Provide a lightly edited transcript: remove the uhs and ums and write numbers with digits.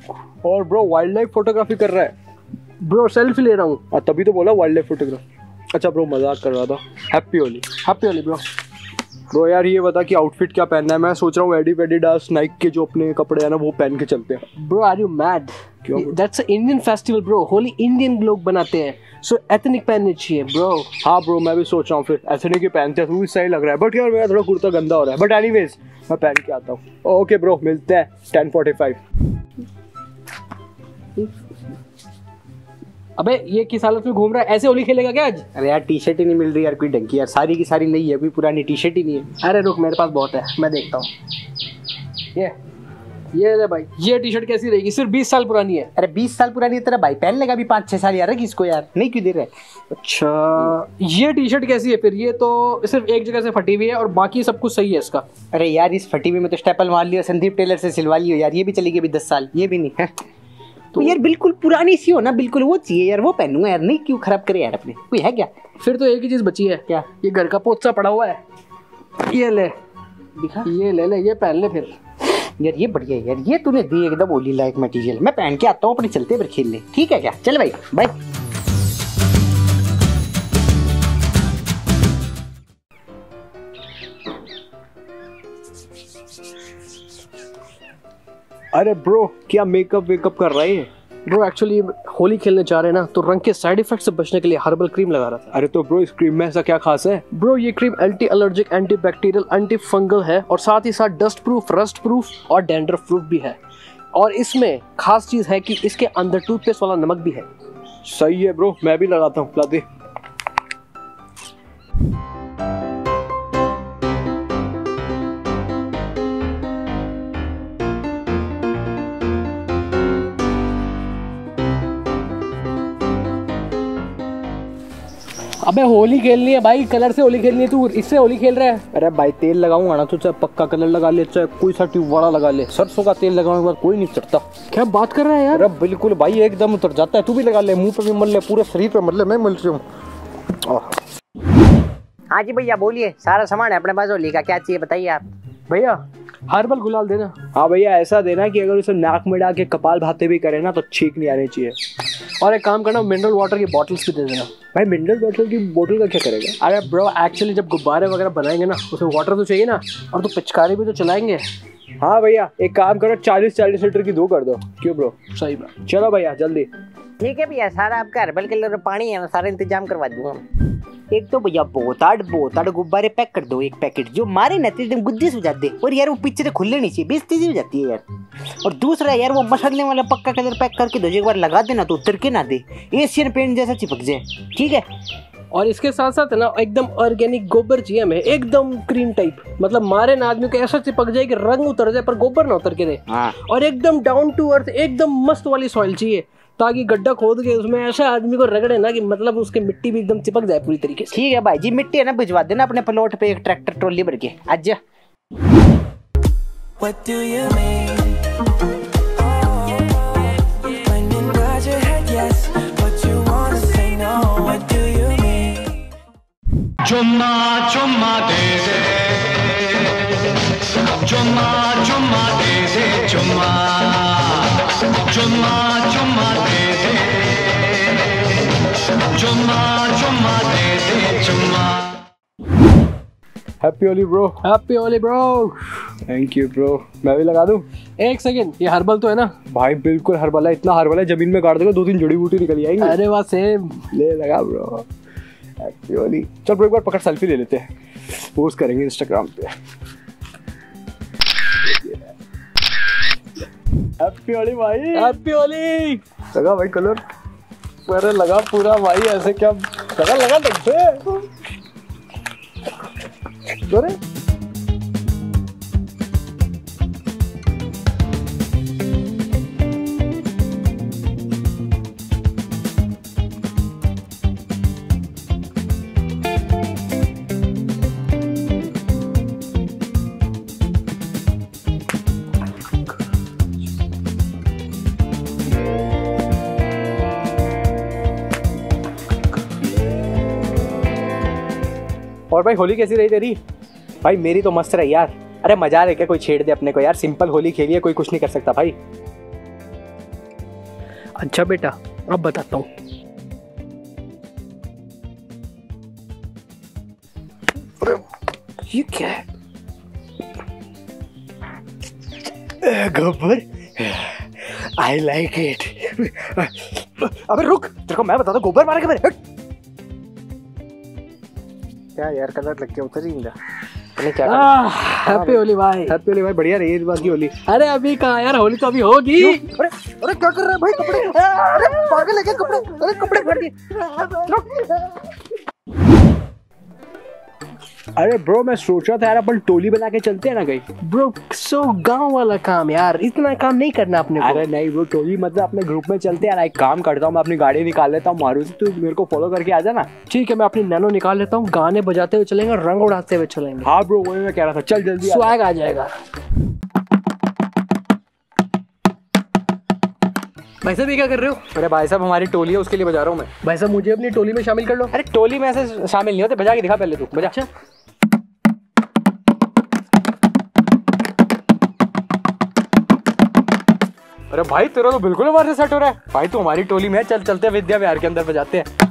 और bro wild life photography कर रहा है। ब्रो सेल्फी ले रहा हूँ। तभी तो बोला वाइल्ड लाइफ फोटोग्राफी। अच्छा ब्रो मजाक कर रहा था। Happy Holi. Happy Holi bro. Bro यार ये बता कि आउटफिट क्या पहनना है। मैं सोच रहा हूँ एडिडास नाइक के जो अपने कपड़े हैं ना वो पहन के चलते हैं। Bro are you mad? क्यों? That's a Indian festival bro. Holi Indian लोग बनाते हैं, सो एथनिक पहननी चाहिए ब्रो। हाँ ब्रो मैं भी सोच रहा हूँ फिर एथनिक ही पहनते हैं तो सही लग रहा है। बट यार मेरा थोड़ा कुर्ता गंदा हो रहा है। बट एनीवेज मैं पहन के आता हूँ। ओके ब्रो मिलते हैं 10:45। अबे ये किस हालत में घूम रहा है? ऐसे होली खेलेगा क्या आज? अरे यार टी शर्ट ही नहीं मिल रही यार कोई ढंग की यार, सारी की सारी नहीं है, अभी पुरानी टी शर्ट ही नहीं है। अरे रुक मेरे पास बहुत है, मैं देखता हूँ। ये ले भाई, ये टी शर्ट कैसी रहेगी? सिर्फ 20 साल पुरानी है। अरे 20 साल पुरानी है तेरा भाई, पहन लेगा अभी 5-6 साल यार, किसको यार नहीं क्यों दे रहे? अच्छा ये टी शर्ट कैसी है फिर? ये तो सिर्फ एक जगह से फटी हुई है और बाकी सब कुछ सही है इसका। अरे यार इस फटी हुई में तो स्टेपल मार लियो, संदीप टेलर से सिलवा लियो यार, ये भी चलेगी अभी 10 साल, ये भी नहीं है तो यार बिल्कुल पुरानी सी हो ना, बिल्कुल वो चाहिए यार, वो पहनूंगा यार, नहीं क्यों खराब करे यार अपने। कोई है क्या? फिर तो एक ही चीज बची है। क्या? ये घर का पोचा पड़ा हुआ है, ये ले दिखा, ये ले ये पहन ले फिर। यार ये बढ़िया है यार, ये तूने दी एकदम होली लायक मटेरियल। मैं पहन के आता हूँ अपने, चलते फिर खेल ले, ठीक है क्या? चल भाई बाय। अरे ब्रो क्या मेकअप वेकअप कर रहे हैं? ब्रो एक्चुअली होली खेलने जा रहे हैं ना, तो रंग के साइड इफेक्ट से बचने के लिए हर्बल क्रीम लगा रहा था। अरे तो ब्रो इस क्रीम में ऐसा क्या खास है? ब्रो ये cream anti allergic, anti bacterial, anti fungal है और साथ ही साथ डस्ट प्रूफ, रस्ट प्रूफ और डैंड्रफ प्रूफ भी है। और इसमें खास चीज है कि इसके अंदर टूथपेस्ट वाला नमक भी है। सही है ब्रो, मैं भी लगाता हूँ। ला दे। अबे होली खेलनी है भाई, कलर से होली खेलनी है, तू इससे होली खेल रहा है। अरे भाई तेल लगाऊंगा ना तो चाहे पक्का कलर लगा ले, चाहे कोई सा ट्यूब वाला लगा ले, सरसों का तेल लगाने के बाद कोई नहीं चढ़ता। क्या बात कर रहा है यार? अरे बिल्कुल भाई एकदम उतर जाता है। तू भी लगा ले, मुंह पे भी मल ले, पूरे शरीर पे मल ले। मैं मल रही हूँ। हाँ जी भैया बोलिए, सारा सामान है अपने पास होली का, क्या चाहिए बताइए आप। भैया हर्बल गुलाल देना। हाँ भैया ऐसा देना कि अगर उसे नाक में डाल के कपाल भाते भी करे ना तो छींक नहीं आनी चाहिए। और एक काम करना, मिनरल वाटर की बॉटल्स भी दे देना। भाई मिनरल वाटर की बोतल का क्या करेगा? अरे ब्रो एक्चुअली जब गुब्बारे वगैरह बनाएंगे ना उसमें वाटर तो चाहिए ना, और तो पिचकारी भी तो चलाएंगे। हाँ भैया एक काम करो, 40 लीटर की 2 कर दो। क्यों ब्रो? सही बात। चलो भैया जल्दी। ठीक है भैया, सारा आपका हर्बल कलर पानी है, मैं सारा इंतजाम करवा दूंगा। एक तो भैया बहुत गुब्बारे पैक कर दो, एक पैकेट जो मारे ना तो एकदम गुद्दी से जाते, और यार वो पीछे से खुलने नहीं चाहिए, बेइज्जती हो जाती है यार। और दूसरा यार वो मसाले वाला पक्का कलर पैक करके दो, एक बार लगा देना तो उतर के ना दे, एशियन पेंट जैसा चिपक जाए, ठीक है? और इसके साथ साथ ना एकदम ऑर्गेनिक गोबर चाहिए हमें, एकदम क्रीम टाइप, मतलब मारे ना आदमी को ऐसा चिपक जाए कि रंग उतर जाए पर गोबर ना उतर के दे। और एकदम डाउन टू अर्थ, एकदम मस्त वाली सॉइल चाहिए, ताकि गड्ढा खोद के उसमें ऐसा आदमी को रगड़े ना कि मतलब उसके मिट्टी भी एकदम चिपक जाए पूरी तरीके से। ठीक है भाई जी, मिट्टी है ना भिजवा देना अपने प्लॉट पे, एक ट्रैक्टर ट्रॉली भर के आज। What do you mean? When you nod your head yes, but you wanna say no. What do you mean? Chumma chumma de de, chumma chumma de de, chumma chumma chumma de de, chumma chumma de de, chumma। Happy Holi bro. Happy Holi bro. Thank you bro. मैं भी लगा दूं? एक second, ये herbal तो है ना? भाई बिल्कुल हर्बल है, इतना हर्बल है जमीन में गाड़ देगा 2-3 जड़ी बूटी निकल आएंगी। अरे वाह सेम। ले लगा ब्रो। हैप्पी होली। चल ब्रो एक बार पकड़ सेल्फी ले लेते हैं, पोस्ट करेंगे इंस्टाग्राम पे। हैप्पी होली भाई। हैप्पी होली। लगा भाई कलर, अरे लगा पूरा भाई, ऐसे क्या लगा ढंग से। अरे और भाई होली कैसी रही तेरी? भाई मेरी तो मस्त रही यार। अरे मजा आ रहा है क्या? कोई छेड़ दे अपने को यार, सिंपल होली खेली है, कोई कुछ नहीं कर सकता भाई। अच्छा बेटा, अब बताता हूँ। ये क्या है? गोबर, आई लाइक इट। अबे रुक, तेरे को मैं बताता हूँ, गोबर मारा मेरे। क्या यार, कलर लग गया, उतर ही नहीं रहा। हैप्पी होली भाई। हैप्पी होली भाई, बढ़िया रही इस बार की होली। अरे अभी कहाँ यार, होली तो अभी होगी। अरे अरे क्या कर रहा है भाई, कपड़े, अरे पागल है क्या, कपड़े, अरे कपड़े फाड़ दिए। अरे ब्रो, मैं सोच रहा था यार अपन टोली बना के चलते हैं ना कहीं। ब्रो सो गांव वाला काम यार, इतना काम नहीं करना अपने को। अरे नहीं ब्रो, टोली मतलब अपने ग्रुप में चलते हैं यार। एक काम करता हूँ, मैं अपनी गाड़ी निकाल लेता हूँ मारुति, तू मेरे को फॉलो करके आ जाना। ठीक है, मैं अपनी नैनो निकाल लेता हूँ, गाने बजाते हुए चलेंगे, रंग उड़ाते हुए चलेंगे। हाँ ब्रो, वही मैं कह रहा था, चल जल्दी। स्वैग आ जाएगा। भाई साहब ये क्या कर रहे हो? अरे भाई साहब, हमारी टोली है, उसके लिए बजा रहा हूँ मैं। भाई साहब मुझे अपनी टोली में शामिल कर लो। अरे टोली में ऐसे शामिल नहीं होते, बजा के दिखा पहले तू, बजा। अच्छा, अरे भाई तेरा तो बिल्कुल हमारे से सेट हो रहा है भाई, तू हमारी टोली में है, चल चलते हैं विद्या विहार के अंदर बजाते हैं।